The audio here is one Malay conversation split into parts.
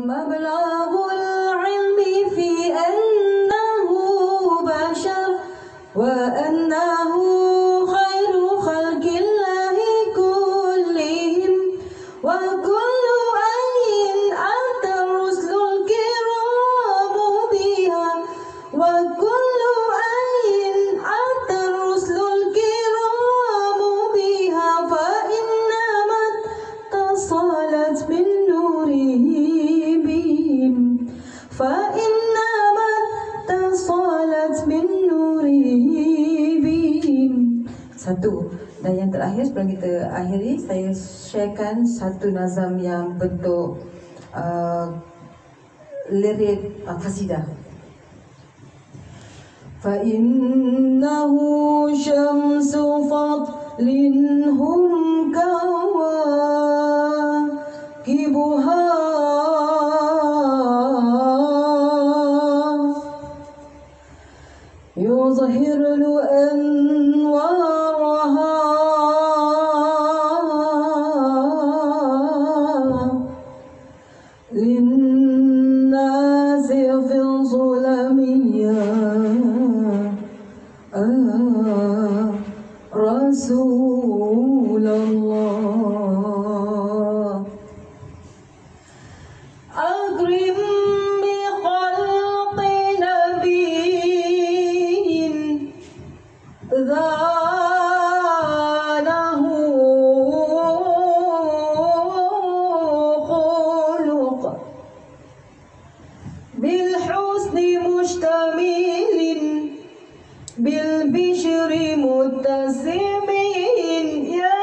مبلغ العلم في أنه بشر وأنه خير خلق الله كلهم وكل أي أتى الرسل الكرام بها وكل أي أتى الرسل الكرام بها فإنما اتصلت من نوره بهم فإنما اتصلت من نوره بهم. Satu. Dan yang terakhir sebelum kita akhiri, saya sharekan satu nazam yang bentuk lirik qasidah. فإنه شمس فضل هم كواكبها يظهر أنوارها للناس في الظلم رسول الله أكرم بخلق نبي ذانه خلق بالحسن مشتمل بالبشر متسم يا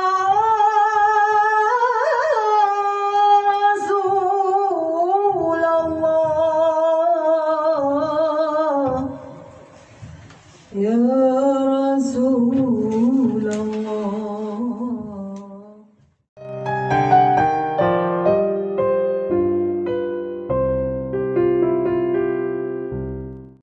رسول الله يا رسول الله.